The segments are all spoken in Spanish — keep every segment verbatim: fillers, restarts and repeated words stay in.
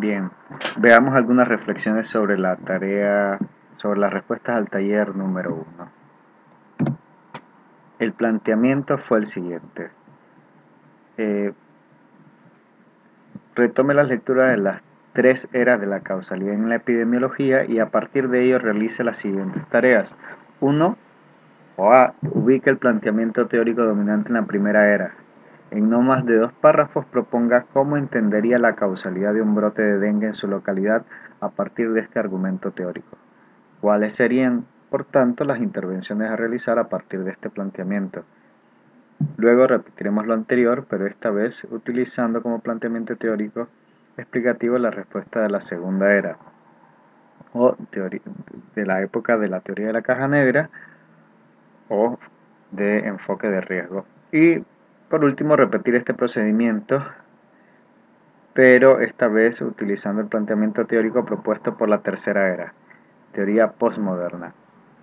Bien, veamos algunas reflexiones sobre la tarea, sobre las respuestas al taller número uno. El planteamiento fue el siguiente. Eh, retome las lecturas de las tres eras de la causalidad en la epidemiología y a partir de ello realice las siguientes tareas. uno. O A. Ubique el planteamiento teórico dominante en la primera era. En no más de dos párrafos proponga cómo entendería la causalidad de un brote de dengue en su localidad a partir de este argumento teórico. ¿Cuáles serían, por tanto, las intervenciones a realizar a partir de este planteamiento? Luego repetiremos lo anterior, pero esta vez utilizando como planteamiento teórico explicativo la respuesta de la segunda era, o de la época de la teoría de la caja negra, o de enfoque de riesgo. Y por último repetir este procedimiento, pero esta vez utilizando el planteamiento teórico propuesto por la tercera era, teoría postmoderna.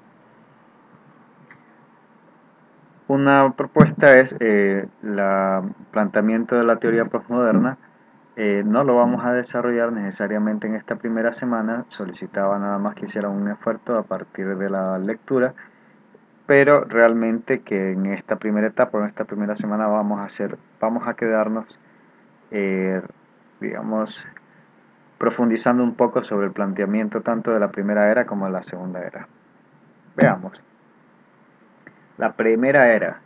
Una propuesta es eh, el planteamiento de la teoría postmoderna. Eh, no lo vamos a desarrollar necesariamente en esta primera semana, solicitaba nada más que hiciera un esfuerzo a partir de la lectura, pero realmente que en esta primera etapa, en esta primera semana vamos a hacer, vamos a quedarnos, eh, digamos, profundizando un poco sobre el planteamiento tanto de la primera era como de la segunda era. Veamos. La primera era,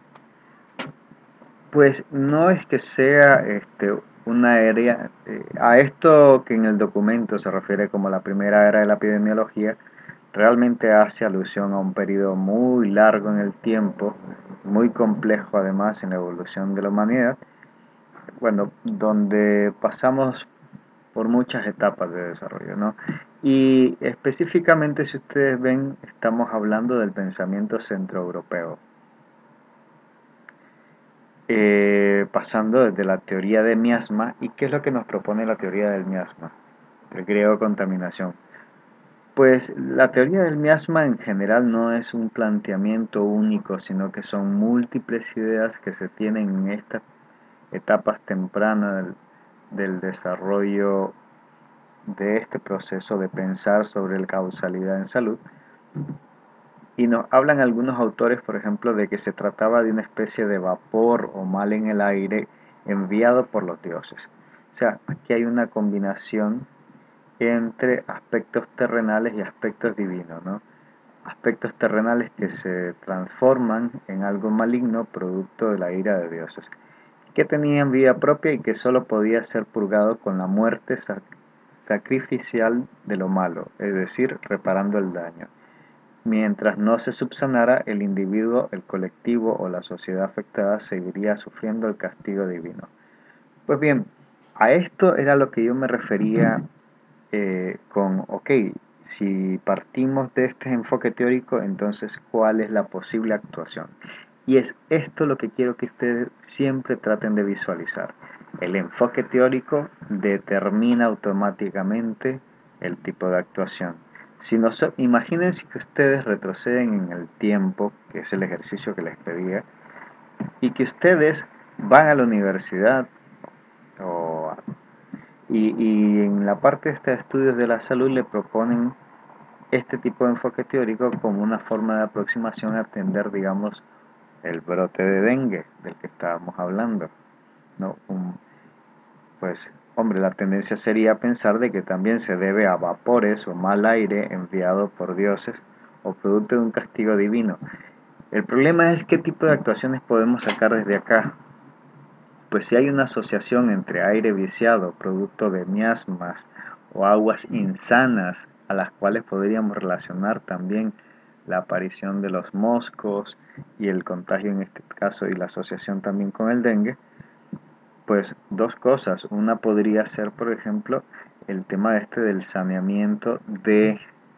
pues no es que sea este, una era, eh, a esto que en el documento se refiere como la primera era de la epidemiología, realmente hace alusión a un periodo muy largo en el tiempo, muy complejo además en la evolución de la humanidad, bueno, donde pasamos por muchas etapas de desarrollo, ¿no? Y específicamente, si ustedes ven, estamos hablando del pensamiento centroeuropeo, eh, pasando desde la teoría de miasma. ¿Y qué es lo que nos propone la teoría del miasma? El griego contaminación. Pues la teoría del miasma en general no es un planteamiento único, sino que son múltiples ideas que se tienen en estas etapas tempranas del, del desarrollo de este proceso de pensar sobre la causalidad en salud. Y nos hablan algunos autores, por ejemplo, de que se trataba de una especie de vapor o mal en el aire enviado por los dioses. O sea, aquí hay una combinación entre aspectos terrenales y aspectos divinos, ¿no? Aspectos terrenales que se transforman en algo maligno producto de la ira de dioses, que tenían vida propia y que solo podía ser purgado con la muerte sac sacrificial de lo malo, es decir, reparando el daño. Mientras no se subsanara, el individuo, el colectivo o la sociedad afectada seguiría sufriendo el castigo divino. Pues bien, a esto era lo que yo me refería eh, con, ok, si partimos de este enfoque teórico, entonces, ¿cuál es la posible actuación? Y es esto lo que quiero que ustedes siempre traten de visualizar. El enfoque teórico determina automáticamente el tipo de actuación. Si no, imagínense que ustedes retroceden en el tiempo, que es el ejercicio que les pedía, y que ustedes van a la universidad o a y, y en la parte de estos estudios de la salud le proponen este tipo de enfoque teórico como una forma de aproximación a atender, digamos, el brote de dengue del que estábamos hablando, ¿no? Un, pues, hombre, la tendencia sería pensar de que también se debe a vapores o mal aire enviado por dioses o producto de un castigo divino. El problema es qué tipo de actuaciones podemos sacar desde acá. Pues si hay una asociación entre aire viciado, producto de miasmas o aguas insanas, a las cuales podríamos relacionar también la aparición de los moscos y el contagio en este caso y la asociación también con el dengue, pues dos cosas. Una podría ser, por ejemplo, el tema este del saneamiento de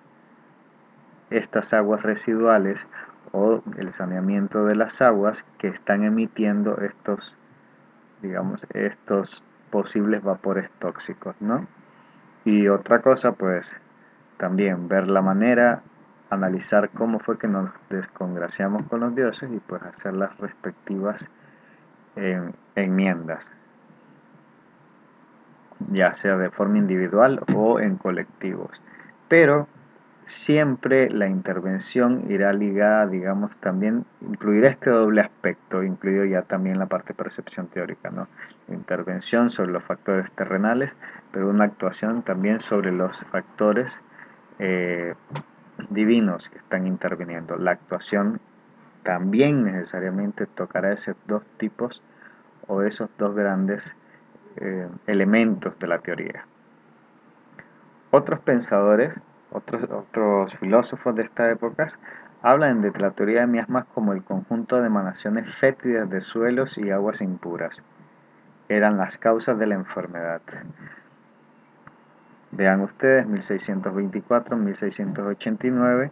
estas aguas residuales o el saneamiento de las aguas que están emitiendo estos digamos, estos posibles vapores tóxicos, ¿no? Y otra cosa, pues, también ver la manera, analizar cómo fue que nos descongraciamos con los dioses y pues hacer las respectivas eh, enmiendas. ya sea de forma individual o en colectivos. Pero siempre la intervención irá ligada, digamos, también incluirá este doble aspecto, incluido ya también la parte de percepción teórica, ¿no? Intervención sobre los factores terrenales, pero una actuación también sobre los factores eh, divinos que están interviniendo. La actuación también necesariamente tocará esos dos tipos o esos dos grandes eh, elementos de la teoría. Otros pensadores, otros, otros filósofos de esta época, hablan de la teoría de miasmas como el conjunto de emanaciones fétidas de suelos y aguas impuras. Eran las causas de la enfermedad. Vean ustedes, mil seiscientos veinticuatro a mil seiscientos ochenta y nueve,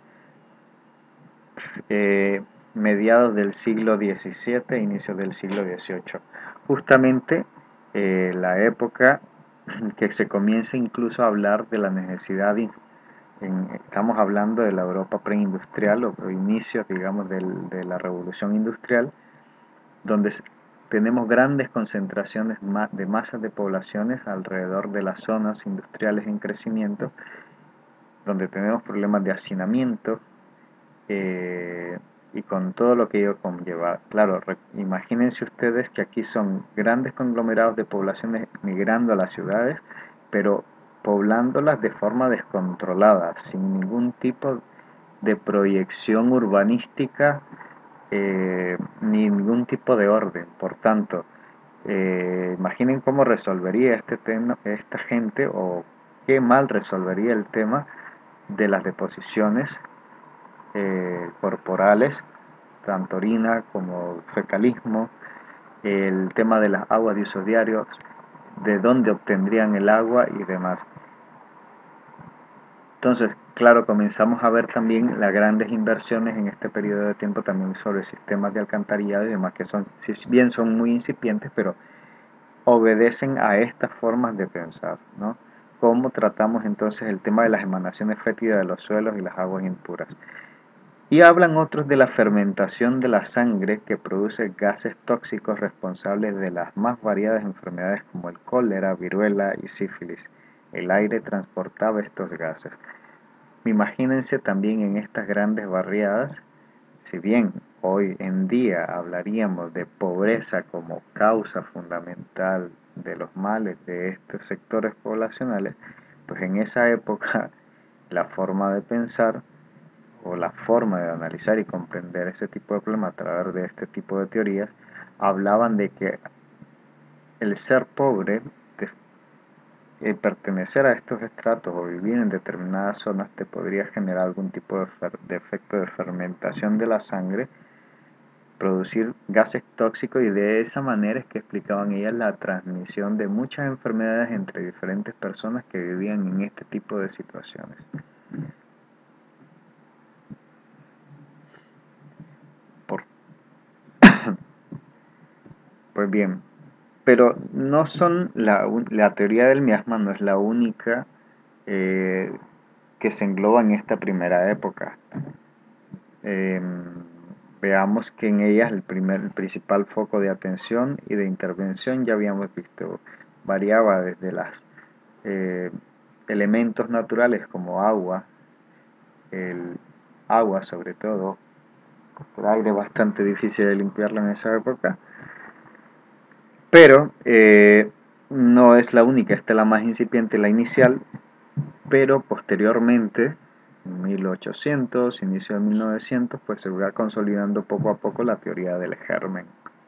eh, mediados del siglo diecisiete, inicios del siglo dieciocho. Justamente eh, la época que se comienza incluso a hablar de la necesidad de, en, estamos hablando de la Europa preindustrial o inicios, digamos, del, de la revolución industrial, donde tenemos grandes concentraciones de masas de poblaciones alrededor de las zonas industriales en crecimiento, donde tenemos problemas de hacinamiento, eh, y con todo lo que ello conlleva. Claro, imagínense ustedes que aquí son grandes conglomerados de poblaciones migrando a las ciudades, pero poblándolas de forma descontrolada, sin ningún tipo de proyección urbanística, eh, ni ningún tipo de orden. Por tanto, eh, imaginen cómo resolvería este tema esta gente, o qué mal resolvería el tema de las deposiciones eh, corporales, tanto orina como fecalismo, el tema de las aguas de usos diarios, de dónde obtendrían el agua y demás. Entonces, claro, comenzamos a ver también las grandes inversiones en este periodo de tiempo también sobre sistemas de alcantarillado y demás, que son, si bien son muy incipientes, pero obedecen a estas formas de pensar, ¿no? ¿Cómo tratamos entonces el tema de las emanaciones fétidas de los suelos y las aguas impuras? Y hablan otros de la fermentación de la sangre que produce gases tóxicos responsables de las más variadas enfermedades como el cólera, viruela y sífilis. El aire transportaba estos gases. Imagínense también en estas grandes barriadas, si bien hoy en día hablaríamos de pobreza como causa fundamental de los males de estos sectores poblacionales, pues en esa época la forma de pensar o la forma de analizar y comprender ese tipo de problemas a través de este tipo de teorías, hablaban de que el ser pobre, de, eh, pertenecer a estos estratos o vivir en determinadas zonas te podría generar algún tipo de, de efecto de fermentación de la sangre, producir gases tóxicos, y de esa manera es que explicaban ellas la transmisión de muchas enfermedades entre diferentes personas que vivían en este tipo de situaciones. Por... Pues bien, pero no son la, la teoría del miasma no es la única eh, que se engloba en esta primera época. Eh, veamos que en ellas el, primer, el principal foco de atención y de intervención, ya habíamos visto, variaba desde los eh, elementos naturales como agua, el agua sobre todo, el aire bastante difícil de limpiarlo en esa época, pero eh, no es la única, esta es la más incipiente, la inicial, pero posteriormente, en mil ochocientos, inicio de mil novecientos, pues se va consolidando poco a poco la teoría del germen,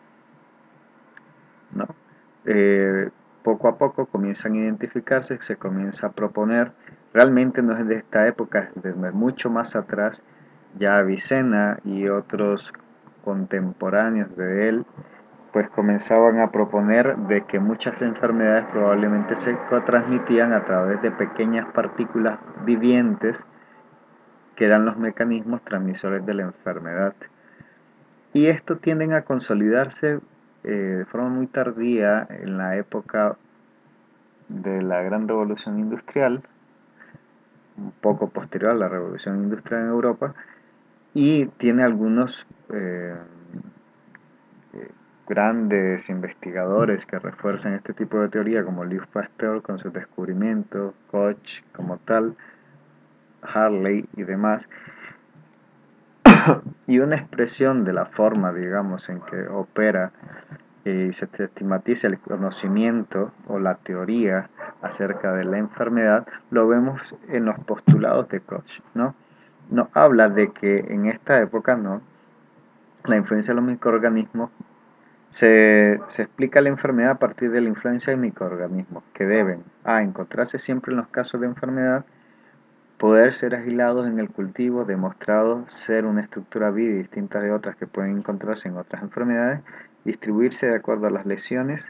¿no? Eh, poco a poco comienzan a identificarse, se comienza a proponer, realmente no es de esta época, es desde mucho más atrás, ya Avicena y otros contemporáneos de él, pues comenzaban a proponer de que muchas enfermedades probablemente se transmitían a través de pequeñas partículas vivientes que eran los mecanismos transmisores de la enfermedad. Y esto tienden a consolidarse eh, de forma muy tardía en la época de la Gran Revolución Industrial, un poco posterior a la Revolución Industrial en Europa, y tiene algunos... Eh, grandes investigadores que refuerzan este tipo de teoría, como Louis Pasteur con sus descubrimientos, Koch como tal, Hartley y demás, y una expresión de la forma, digamos, en que opera y se sistematiza el conocimiento o la teoría acerca de la enfermedad, lo vemos en los postulados de Koch, ¿no? Nos habla de que en esta época, ¿no?, la influencia de los microorganismos se, se explica la enfermedad a partir de la influencia de microorganismos que deben a encontrarse siempre en los casos de enfermedad, poder ser aislados en el cultivo, demostrado ser una estructura viva y distinta de otras que pueden encontrarse en otras enfermedades, distribuirse de acuerdo a las lesiones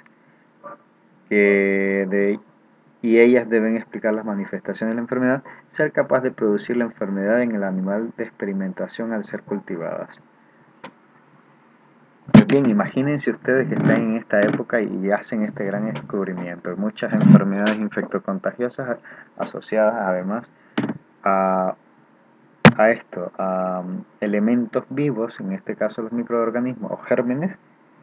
que de, y ellas deben explicar las manifestaciones de la enfermedad, ser capaz de producir la enfermedad en el animal de experimentación al ser cultivadas. Pues bien, imagínense ustedes que están en esta época y hacen este gran descubrimiento. Muchas enfermedades infectocontagiosas asociadas además a, a esto, a um, elementos vivos, en este caso los microorganismos o gérmenes.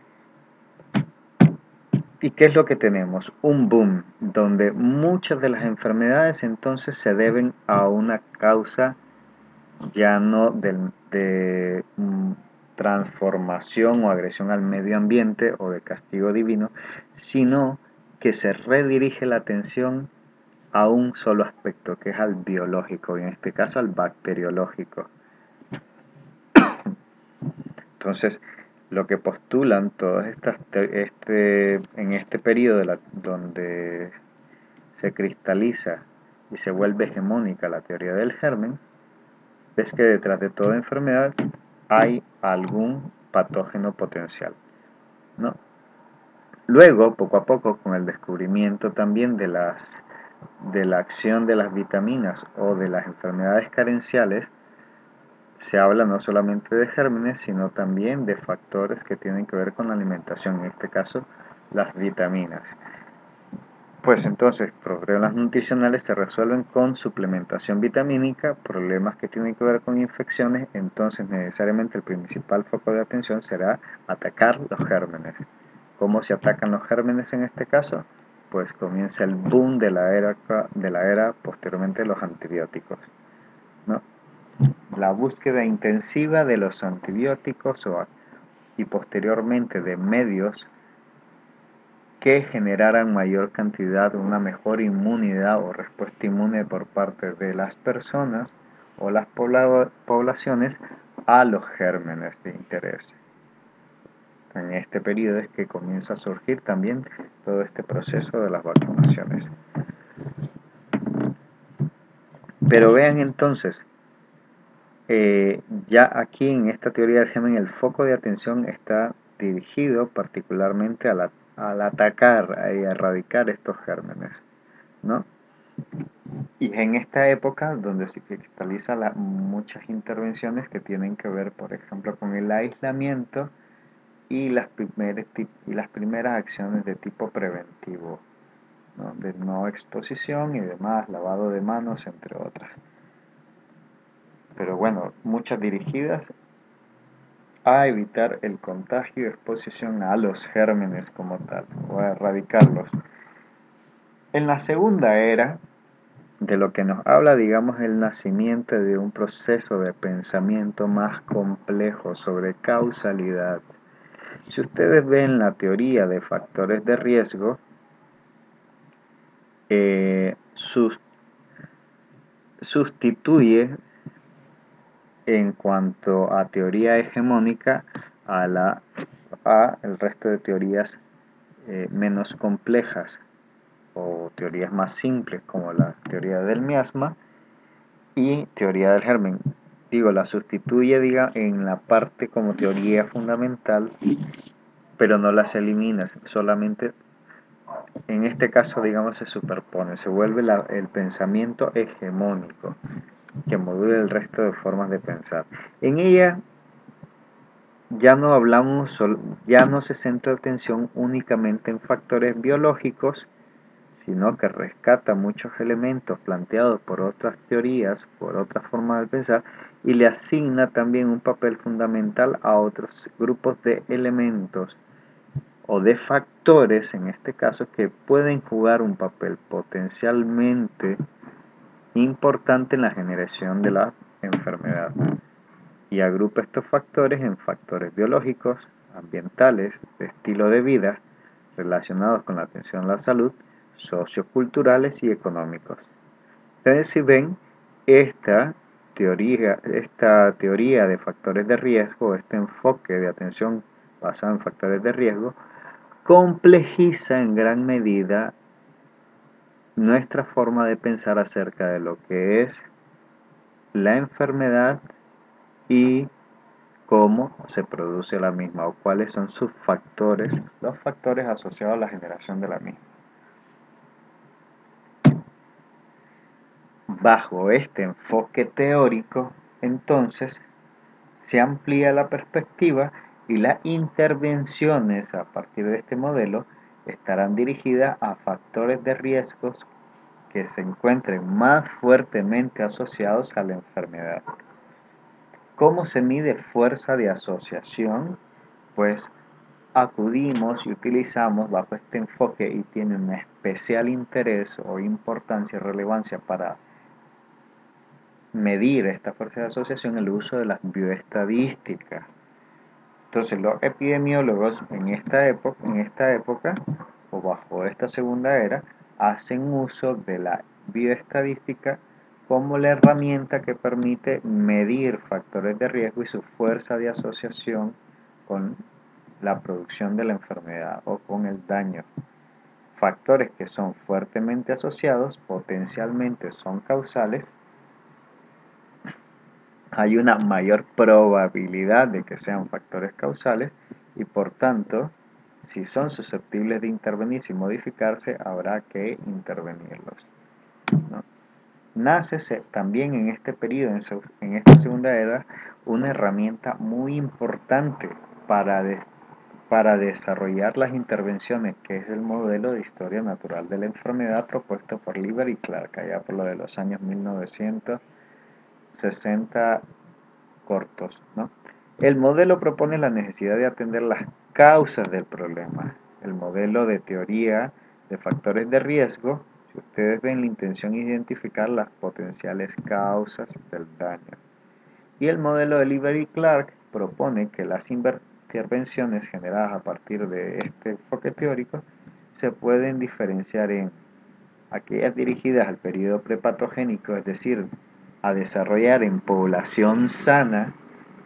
¿Y qué es lo que tenemos? Un boom, donde muchas de las enfermedades entonces se deben a una causa ya no de, de um, transformación o agresión al medio ambiente o de castigo divino, sino que se redirige la atención a un solo aspecto, que es al biológico, y en este caso al bacteriológico. Entonces, lo que postulan todas estas, este, en este periodo de la, donde se cristaliza y se vuelve hegemónica la teoría del germen, es que detrás de toda enfermedad hay algún patógeno potencial, ¿no? Luego, poco a poco, con el descubrimiento también de, las, de la acción de las vitaminas o de las enfermedades carenciales, se habla no solamente de gérmenes, sino también de factores que tienen que ver con la alimentación, en este caso las vitaminas. Pues entonces, problemas nutricionales se resuelven con suplementación vitamínica, problemas que tienen que ver con infecciones, entonces necesariamente el principal foco de atención será atacar los gérmenes. ¿Cómo se atacan los gérmenes en este caso? Pues comienza el boom de la era, de la era posteriormente de los antibióticos, ¿no? La búsqueda intensiva de los antibióticos o, y posteriormente de medios que generaran mayor cantidad, una mejor inmunidad o respuesta inmune por parte de las personas o las pobla poblaciones a los gérmenes de interés. En este periodo es que comienza a surgir también todo este proceso de las vacunaciones. Pero vean entonces, eh, ya aquí en esta teoría del germen el foco de atención está dirigido particularmente a la, al atacar y erradicar estos gérmenes, ¿no? Y en esta época donde se cristalizan muchas intervenciones que tienen que ver, por ejemplo, con el aislamiento y las, primer, y las primeras acciones de tipo preventivo, ¿no?, de no exposición y demás, lavado de manos, entre otras. Pero bueno, muchas dirigidas a evitar el contagio y exposición a los gérmenes como tal, o a erradicarlos. En la segunda era, de lo que nos habla, digamos, el nacimiento de un proceso de pensamiento más complejo sobre causalidad. Si ustedes ven la teoría de factores de riesgo, eh, sus, sustituye en cuanto a teoría hegemónica a, la, a el resto de teorías eh, menos complejas o teorías más simples como la teoría del miasma y teoría del germen. Digo, la sustituye diga, en la parte como teoría fundamental, pero no las elimina, solamente en este caso, digamos, se superpone, se vuelve la, el pensamiento hegemónico que modula el resto de formas de pensar. En ella ya no hablamos, ya no se centra atención únicamente en factores biológicos, sino que rescata muchos elementos planteados por otras teorías, por otras formas de pensar, y le asigna también un papel fundamental a otros grupos de elementos o de factores, en este caso, que pueden jugar un papel potencialmente importante en la generación de la enfermedad. Y agrupa estos factores en factores biológicos, ambientales, de estilo de vida, relacionados con la atención a la salud, socioculturales y económicos. Entonces, si ven, esta teoría, esta teoría de factores de riesgo, este enfoque de atención basado en factores de riesgo, complejiza en gran medida nuestra forma de pensar acerca de lo que es la enfermedad y cómo se produce la misma o cuáles son sus factores, los factores asociados a la generación de la misma. Bajo este enfoque teórico, entonces, se amplía la perspectiva y las intervenciones a partir de este modelo estarán dirigidas a factores de riesgos que se encuentren más fuertemente asociados a la enfermedad. ¿Cómo se mide fuerza de asociación? Pues acudimos y utilizamos bajo este enfoque y tiene un especial interés o importancia y relevancia para medir esta fuerza de asociación el uso de las bioestadísticas. Entonces los epidemiólogos en esta época, en esta época o bajo esta segunda era hacen uso de la bioestadística como la herramienta que permite medir factores de riesgo y su fuerza de asociación con la producción de la enfermedad o con el daño. Factores que son fuertemente asociados, potencialmente son causales, hay una mayor probabilidad de que sean factores causales y por tanto, si son susceptibles de intervenirse y modificarse, habrá que intervenirlos, ¿no? Nace también en este periodo, en esta segunda era, una herramienta muy importante para, de, para desarrollar las intervenciones, que es el modelo de historia natural de la enfermedad propuesto por Lieber y Clark, allá por lo de los años mil novecientos sesenta cortos, ¿no? El modelo propone la necesidad de atender las causas del problema. El modelo de teoría de factores de riesgo, si ustedes ven, la intención es identificar las potenciales causas del daño. Y el modelo de Lieber y Clark propone que las intervenciones generadas a partir de este enfoque teórico se pueden diferenciar en aquellas dirigidas al periodo prepatogénico, es decir, a desarrollar en población sana,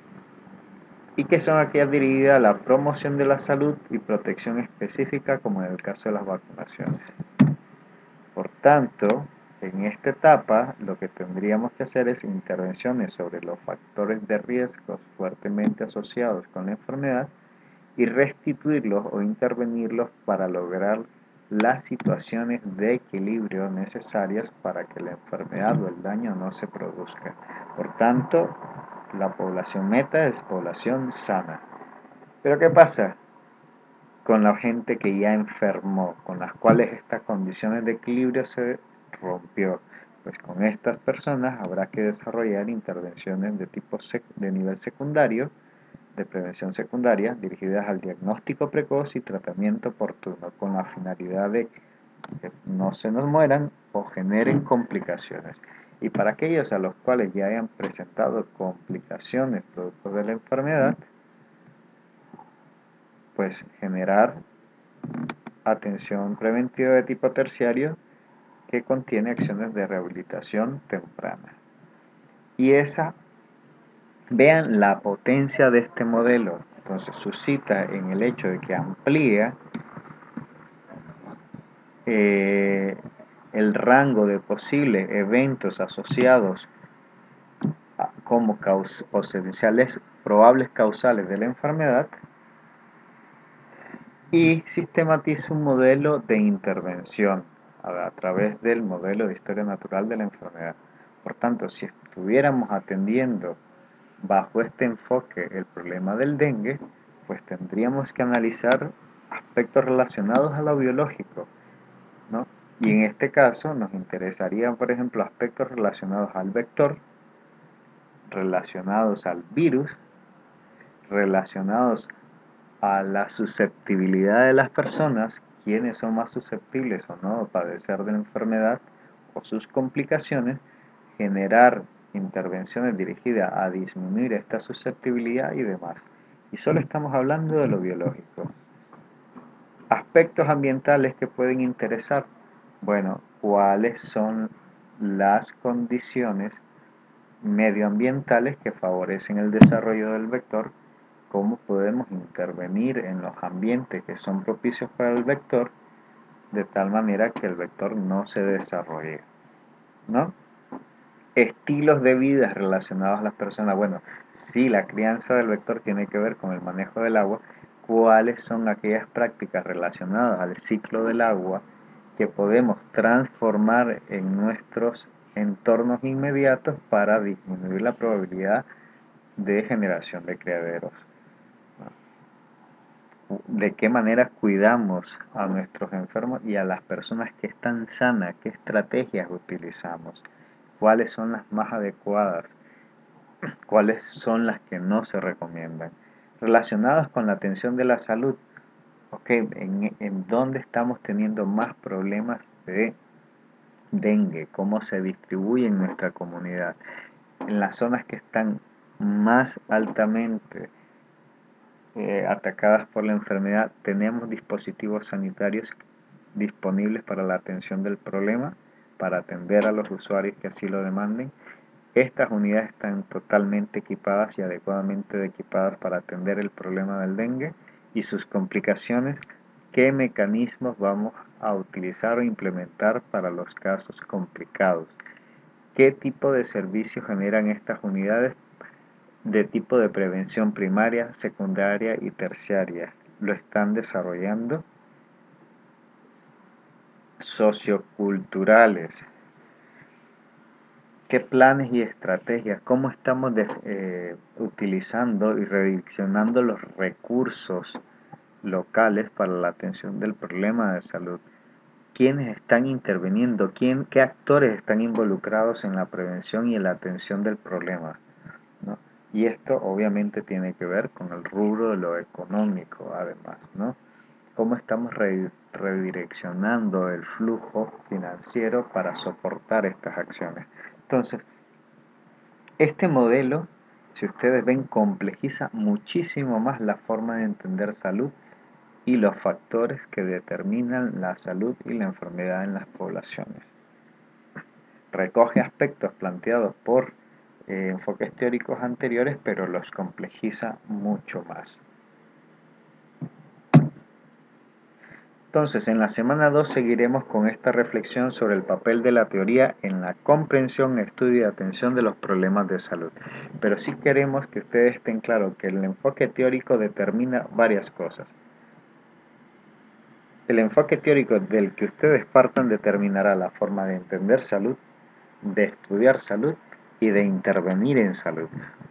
y que son aquellas dirigidas a la promoción de la salud y protección específica, como en el caso de las vacunaciones. Por tanto, en esta etapa lo que tendríamos que hacer es intervenciones sobre los factores de riesgo fuertemente asociados con la enfermedad y restituirlos o intervenirlos para lograr las situaciones de equilibrio necesarias para que la enfermedad o el daño no se produzca. Por tanto, la población meta es población sana. Pero ¿qué pasa con la gente que ya enfermó, con las cuales estas condiciones de equilibrio se rompió? Pues con estas personas habrá que desarrollar intervenciones de tipo de nivel secundario, de prevención secundaria, dirigidas al diagnóstico precoz y tratamiento oportuno, con la finalidad de que no se nos mueran o generen complicaciones. Y para aquellos a los cuales ya hayan presentado complicaciones producto de la enfermedad, pues generar atención preventiva de tipo terciario que contiene acciones de rehabilitación temprana. Y esa, vean la potencia de este modelo, entonces suscita en el hecho de que amplía eh, el rango de posibles eventos asociados a, como caus potenciales probables causales de la enfermedad, y sistematiza un modelo de intervención a, a través del modelo de historia natural de la enfermedad. Por tanto, si estuviéramos atendiendo bajo este enfoque el problema del dengue, pues tendríamos que analizar aspectos relacionados a lo biológico, ¿no? Y en este caso nos interesarían, por ejemplo, aspectos relacionados al vector, relacionados al virus, relacionados a la susceptibilidad de las personas, quiénes son más susceptibles o no a padecer de la enfermedad o sus complicaciones, generar intervenciones dirigidas a disminuir esta susceptibilidad y demás. Y solo estamos hablando de lo biológico. Aspectos ambientales que pueden interesar. Bueno, ¿cuáles son las condiciones medioambientales que favorecen el desarrollo del vector? ¿Cómo podemos intervenir en los ambientes que son propicios para el vector de tal manera que el vector no se desarrolle, ¿no? Estilos de vida relacionados a las personas. Bueno, si la crianza del vector tiene que ver con el manejo del agua, ¿cuáles son aquellas prácticas relacionadas al ciclo del agua que podemos transformar en nuestros entornos inmediatos para disminuir la probabilidad de generación de criaderos? ¿De qué manera cuidamos a nuestros enfermos y a las personas que están sanas? ¿Qué estrategias utilizamos? ¿Cuáles son las más adecuadas? ¿Cuáles son las que no se recomiendan? Relacionadas con la atención de la salud, ok, ¿en, en dónde estamos teniendo más problemas de dengue? ¿Cómo se distribuye en nuestra comunidad? En las zonas que están más altamente eh, atacadas por la enfermedad, ¿tenemos dispositivos sanitarios disponibles para la atención del problema, para atender a los usuarios que así lo demanden? Estas unidades están totalmente equipadas y adecuadamente equipadas para atender el problema del dengue y sus complicaciones. ¿Qué mecanismos vamos a utilizar o implementar para los casos complicados? ¿Qué tipo de servicios generan estas unidades de tipo de prevención primaria, secundaria y terciaria? ¿Lo están desarrollando? Socioculturales. ¿Qué planes y estrategias? ¿Cómo estamos de, eh, utilizando y redireccionando los recursos locales para la atención del problema de salud? ¿Quiénes están interviniendo? ¿Quién, ¿Qué actores están involucrados en la prevención y en la atención del problema, ¿no? Y esto obviamente tiene que ver con el rubro de lo económico, además, ¿no? ¿Cómo estamos re, redireccionando el flujo financiero para soportar estas acciones? Entonces, este modelo, si ustedes ven, complejiza muchísimo más la forma de entender salud y los factores que determinan la salud y la enfermedad en las poblaciones. Recoge aspectos planteados por eh, enfoques teóricos anteriores, pero los complejiza mucho más. Entonces, en la semana dos seguiremos con esta reflexión sobre el papel de la teoría en la comprensión, estudio y atención de los problemas de salud. Pero sí queremos que ustedes estén claros que el enfoque teórico determina varias cosas. El enfoque teórico del que ustedes partan determinará la forma de entender salud, de estudiar salud y de intervenir en salud.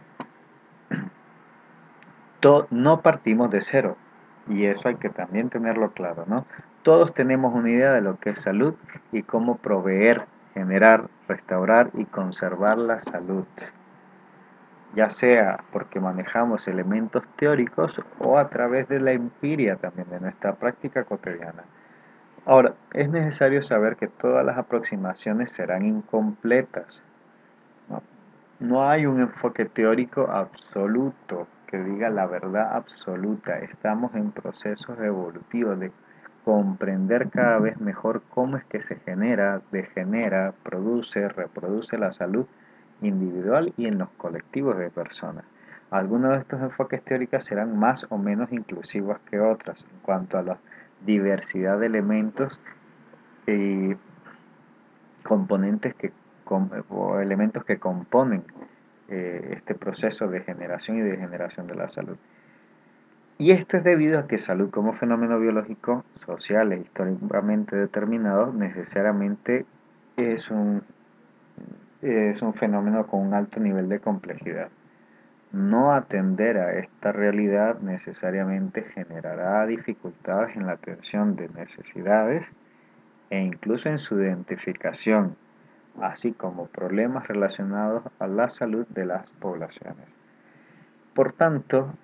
No partimos de cero, y eso hay que también tenerlo claro, ¿no? Todos tenemos una idea de lo que es salud y cómo proveer, generar, restaurar y conservar la salud, ya sea porque manejamos elementos teóricos o a través de la empiria también, de nuestra práctica cotidiana. Ahora, es necesario saber que todas las aproximaciones serán incompletas, ¿no? No hay un enfoque teórico absoluto que diga la verdad absoluta. Estamos en procesos evolutivos de comprender cada vez mejor cómo es que se genera, degenera, produce, reproduce la salud individual y en los colectivos de personas. Algunos de estos enfoques teóricos serán más o menos inclusivos que otros en cuanto a la diversidad de elementos y componentes que, o elementos que componen eh, este proceso de generación y degeneración de la salud. Y esto es debido a que salud como fenómeno biológico, social e históricamente determinado, necesariamente es un, es un fenómeno con un alto nivel de complejidad. No atender a esta realidad necesariamente generará dificultades en la atención de necesidades e incluso en su identificación, así como problemas relacionados a la salud de las poblaciones. Por tanto,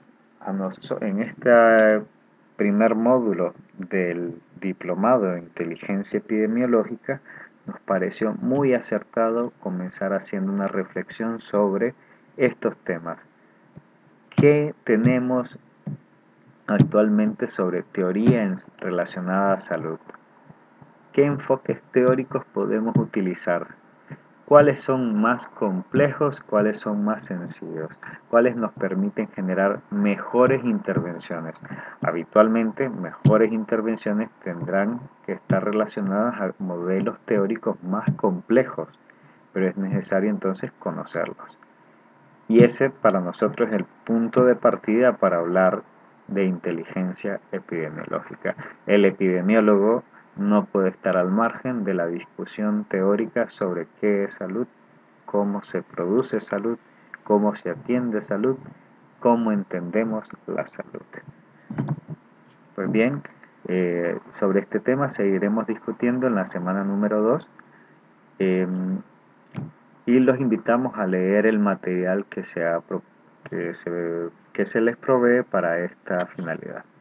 a noso- en este primer módulo del diplomado en inteligencia epidemiológica, nos pareció muy acertado comenzar haciendo una reflexión sobre estos temas. ¿Qué tenemos actualmente sobre teoría relacionada a salud? ¿Qué enfoques teóricos podemos utilizar? ¿Cuáles son más complejos? ¿Cuáles son más sencillos? ¿Cuáles nos permiten generar mejores intervenciones? Habitualmente, mejores intervenciones tendrán que estar relacionadas a modelos teóricos más complejos, pero es necesario entonces conocerlos. Y ese para nosotros es el punto de partida para hablar de inteligencia epidemiológica. El epidemiólogo no puede estar al margen de la discusión teórica sobre qué es salud, cómo se produce salud, cómo se atiende salud, cómo entendemos la salud. Pues bien, eh, sobre este tema seguiremos discutiendo en la semana número dos. Eh, y los invitamos a leer el material que se, ha, que se, que se les provee para esta finalidad.